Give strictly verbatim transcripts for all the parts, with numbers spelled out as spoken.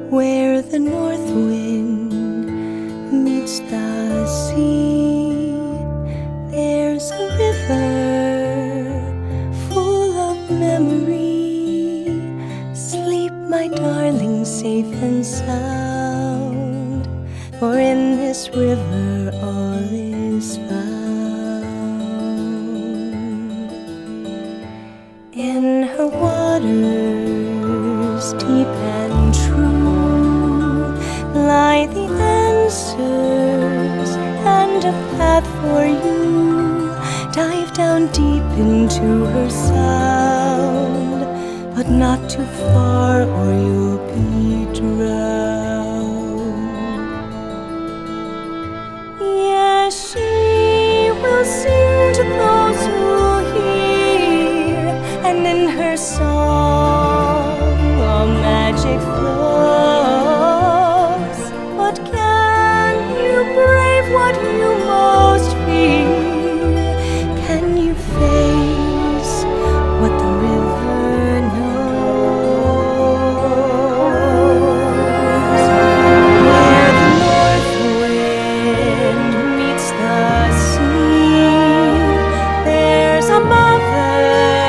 where the north wind meets the sea. There's a river full of memory. Sleep, my darling, safe and sound, for in this river all is found. In her waters deep and true lie the answers and a path for you. Dive down deep into her sound, but not too far or you'll be drowned. Yes, she will sing to those who hear, and in her song a magic flows. But can you brave what you most fear? Can you face what the river knows? Where the north wind meets the sea, there's a mother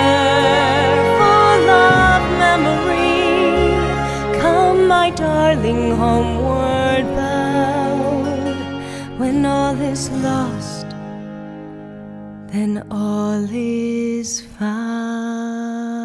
full of memory. Come, my darling, homeward bound. When all is lost, then all is found.